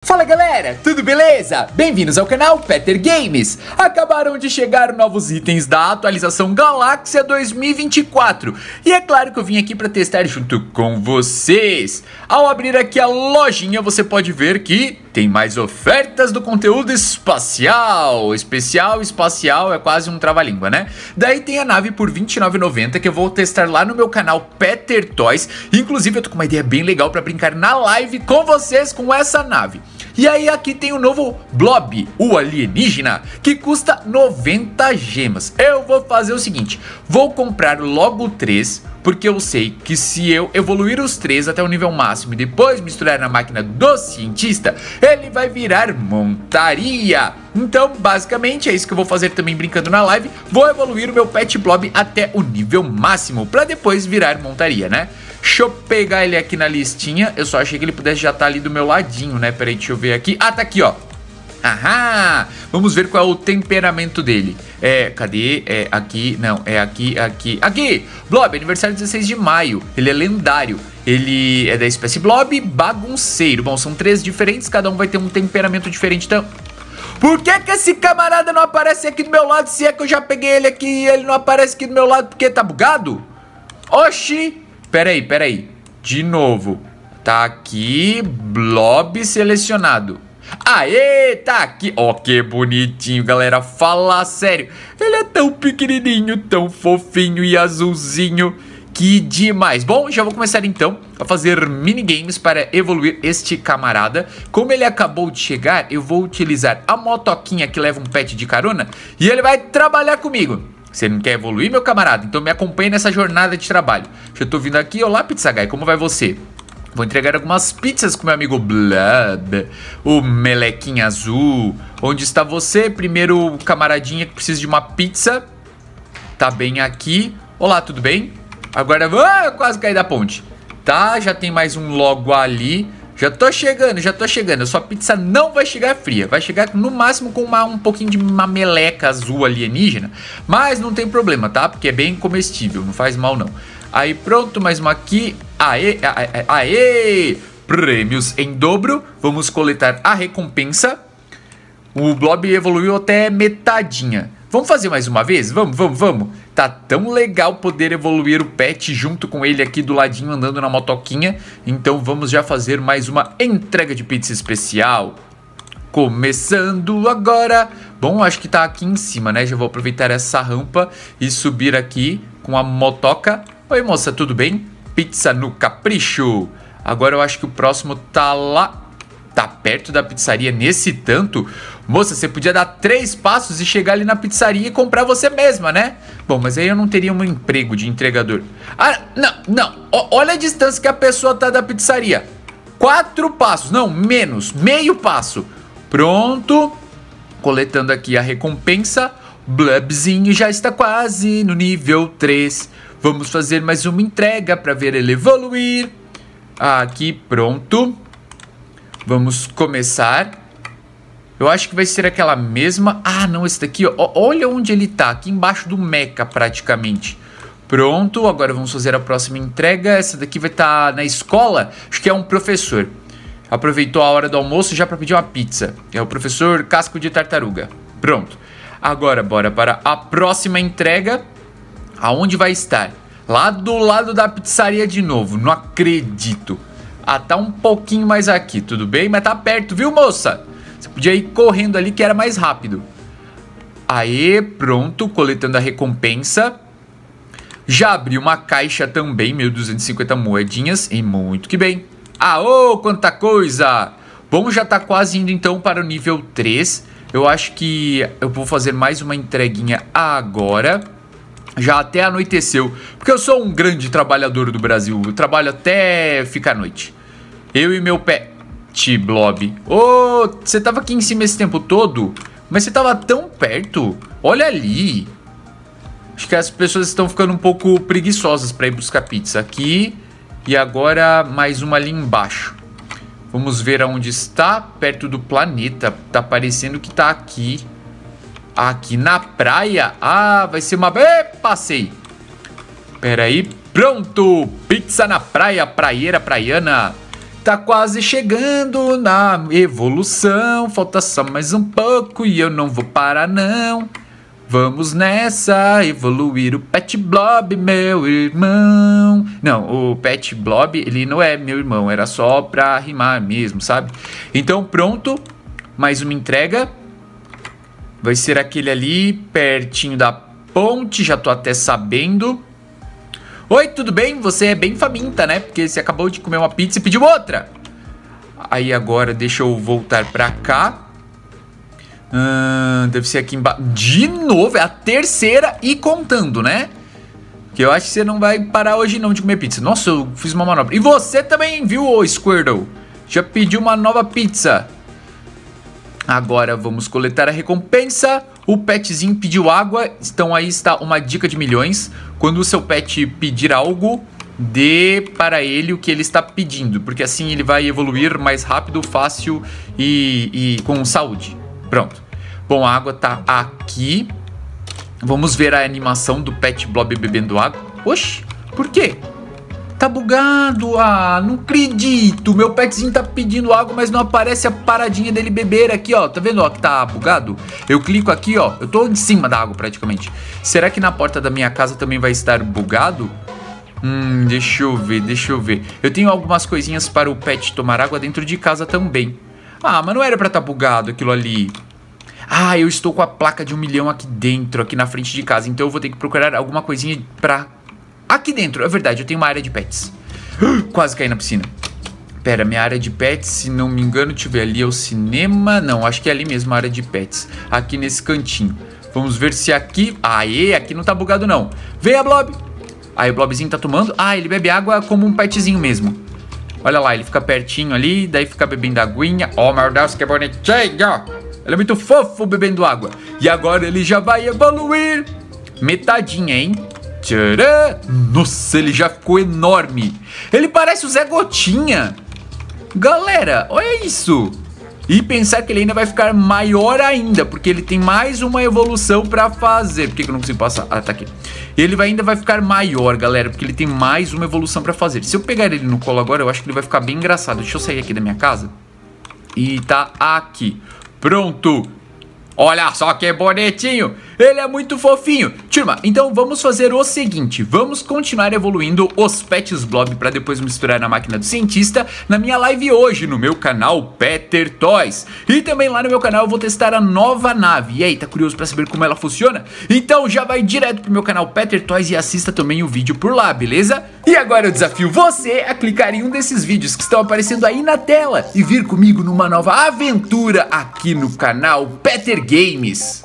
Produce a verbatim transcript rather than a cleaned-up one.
Fala galera, tudo beleza? Bem-vindos ao canal Peter Games. Acabaram de chegar novos itens da atualização Galáxia dois mil e vinte e quatro e é claro que eu vim aqui para testar junto com vocês. Ao abrir aqui a lojinha você pode ver que tem mais ofertas do conteúdo espacial. Especial, espacial, é quase um trava-língua, né? Daí tem a nave por vinte e nove reais e noventa centavos que eu vou testar lá no meu canal Peter Toys. Inclusive eu tô com uma ideia bem legal para brincar na live com vocês com essa nave. E aí aqui tem o novo Blob, o alienígena, que custa noventa gemas. Eu vou fazer o seguinte, vou comprar logo três, porque eu sei que se eu evoluir os três até o nível máximo e depois misturar na máquina do cientista, ele vai virar montaria. Então basicamente é isso que eu vou fazer também brincando na live. Vou evoluir o meu Pet Blob até o nível máximo, para depois virar montaria, né? Deixa eu pegar ele aqui na listinha. Eu só achei que ele pudesse já estar ali do meu ladinho, né? Peraí, deixa eu ver aqui. Ah, tá aqui, ó. Aham! Vamos ver qual é o temperamento dele. É, cadê? É aqui, não, é aqui, aqui, aqui! Blob, aniversário dezesseis de maio. Ele é lendário. Ele é da espécie Blob bagunceiro. Bom, são três diferentes, cada um vai ter um temperamento diferente. Então, por que que esse camarada não aparece aqui do meu lado? Se é que eu já peguei ele aqui e ele não aparece aqui do meu lado porque tá bugado? Oxi! Peraí, peraí. De novo. Tá aqui, Blob selecionado. Aê, tá aqui. Ó, que bonitinho, galera. Fala sério. Ele é tão pequenininho, tão fofinho e azulzinho. Que demais. Bom, já vou começar então a fazer minigames para evoluir este camarada. Como ele acabou de chegar, eu vou utilizar a motoquinha que leva um pet de carona e ele vai trabalhar comigo. Você não quer evoluir, meu camarada? Então me acompanhe nessa jornada de trabalho. Já tô vindo aqui. Olá, Pizza Guy, como vai você? Vou entregar algumas pizzas com meu amigo Blob, o melequinho azul. Onde está você? Primeiro camaradinha que precisa de uma pizza. Tá bem aqui. Olá, tudo bem? Agora, ah, quase caí da ponte. Tá, já tem mais um logo ali. Já tô chegando, já tô chegando. A sua pizza não vai chegar fria. Vai chegar no máximo com uma, um pouquinho de uma meleca azul alienígena. Mas não tem problema, tá? Porque é bem comestível, não faz mal não. Aí pronto, mais uma aqui. Aê, aê, aê! Prêmios em dobro. Vamos coletar a recompensa. O Blob evoluiu até metadinha. Vamos fazer mais uma vez? Vamos, vamos, vamos. Tá tão legal poder evoluir o pet junto com ele aqui do ladinho andando na motoquinha. Então vamos já fazer mais uma entrega de pizza especial. Começando agora. Bom, acho que tá aqui em cima, né? Já vou aproveitar essa rampa e subir aqui com a motoca. Oi, moça, tudo bem? Pizza no capricho. Agora eu acho que o próximo tá lá. Tá perto da pizzaria nesse tanto. Moça, você podia dar três passos e chegar ali na pizzaria e comprar você mesma, né? Bom, mas aí eu não teria um emprego de entregador. Ah, não, não. O, olha a distância que a pessoa tá da pizzaria. Quatro passos, não, menos, meio passo. Pronto. Coletando aqui a recompensa. Blobzinho já está quase no nível três. Vamos fazer mais uma entrega para ver ele evoluir. Aqui, pronto. Vamos começar. Eu acho que vai ser aquela mesma. Ah, não, esse daqui, ó. Olha onde ele tá. Aqui embaixo do mecha, praticamente. Pronto, agora vamos fazer a próxima entrega. Essa daqui vai estar na escola. Acho que é um professor. Aproveitou a hora do almoço já para pedir uma pizza. É o professor Casco de Tartaruga. Pronto. Agora, bora para a próxima entrega. Aonde vai estar? Lá do lado da pizzaria de novo. Não acredito. Ah, tá um pouquinho mais aqui, tudo bem? Mas tá perto, viu, moça? Você podia ir correndo ali que era mais rápido. Aê, pronto, coletando a recompensa. Já abri uma caixa também, mil duzentas e cinquenta moedinhas. E muito que bem. Ah, ô, quanta coisa! Bom, já tá quase indo então para o nível três. Eu acho que eu vou fazer mais uma entreguinha agora. Já até anoiteceu, porque eu sou um grande trabalhador do Brasil. Eu trabalho até ficar noite. Eu e meu pet Blob. Ô, oh, você tava aqui em cima esse tempo todo? Mas você tava tão perto. Olha ali. Acho que as pessoas estão ficando um pouco preguiçosas para ir buscar pizza. Aqui. E agora mais uma ali embaixo. Vamos ver aonde está. Perto do planeta. Tá parecendo que tá aqui. Aqui na praia. Ah, vai ser uma... Ê, passei. Pera aí. Pronto. Pizza na praia. Praieira, praiana. Tá quase chegando na evolução, falta só mais um pouco e eu não vou parar não. Vamos nessa, evoluir o Pet Blob, meu irmão. Não, o Pet Blob, ele não é meu irmão, era só pra rimar mesmo, sabe? Então pronto, mais uma entrega. Vai ser aquele ali, pertinho da ponte, já tô até sabendo. Oi, tudo bem? Você é bem faminta, né? Porque você acabou de comer uma pizza e pediu outra. Aí agora deixa eu voltar pra cá. Hum, deve ser aqui embaixo. De novo, é a terceira e contando, né? Que eu acho que você não vai parar hoje não de comer pizza. Nossa, eu fiz uma manobra. E você também, viu, ô Squirtle? Já pediu uma nova pizza. Agora vamos coletar a recompensa. O petzinho pediu água. Então aí está uma dica de milhões. Quando o seu pet pedir algo, dê para ele o que ele está pedindo. Porque assim ele vai evoluir mais rápido, fácil e, e com saúde. Pronto. Bom, a água tá aqui. Vamos ver a animação do Pet Blob bebendo água. Oxi, por quê? Tá bugado. Ah, não acredito. Meu petzinho tá pedindo água, mas não aparece a paradinha dele beber aqui, ó. Tá vendo, ó, que tá bugado? Eu clico aqui, ó. Eu tô em cima da água praticamente. Será que na porta da minha casa também vai estar bugado? Hum, deixa eu ver, deixa eu ver. Eu tenho algumas coisinhas para o pet tomar água dentro de casa também. Ah, mas não era pra tá bugado aquilo ali. Ah, eu estou com a placa de um milhão aqui dentro, aqui na frente de casa. Então eu vou ter que procurar alguma coisinha pra... Aqui dentro, é verdade, eu tenho uma área de pets. Quase caí na piscina. Pera, minha área de pets, se não me engano, deixa eu ver, ali é o cinema. Não, acho que é ali mesmo a área de pets. Aqui nesse cantinho. Vamos ver se aqui... Aê, aqui não tá bugado não. Venha, Blob. Aí o Blobzinho tá tomando. Ah, ele bebe água como um petzinho mesmo. Olha lá, ele fica pertinho ali, daí fica bebendo aguinha. Oh, meu Deus, que bonitinho. Ele é muito fofo bebendo água. E agora ele já vai evoluir. Metadinha, hein? Tcharam! Nossa, ele já ficou enorme. Ele parece o Zé Gotinha. Galera, olha isso. E pensar que ele ainda vai ficar maior ainda, porque ele tem mais uma evolução pra fazer. Por que que eu não consigo passar? Ah, tá aqui. Ele vai, ainda vai ficar maior, galera, porque ele tem mais uma evolução pra fazer. Se eu pegar ele no colo agora, eu acho que ele vai ficar bem engraçado. Deixa eu sair aqui da minha casa. E tá aqui. Pronto. Olha só que bonitinho. Ele é muito fofinho. Turma, então vamos fazer o seguinte. Vamos continuar evoluindo os Pets Blob para depois misturar na máquina do cientista na minha live hoje no meu canal Peter Toys. E também lá no meu canal eu vou testar a nova nave. E aí, tá curioso para saber como ela funciona? Então já vai direto pro meu canal Peter Toys e assista também o vídeo por lá, beleza? E agora eu desafio você a clicar em um desses vídeos que estão aparecendo aí na tela e vir comigo numa nova aventura aqui no canal Peter Games.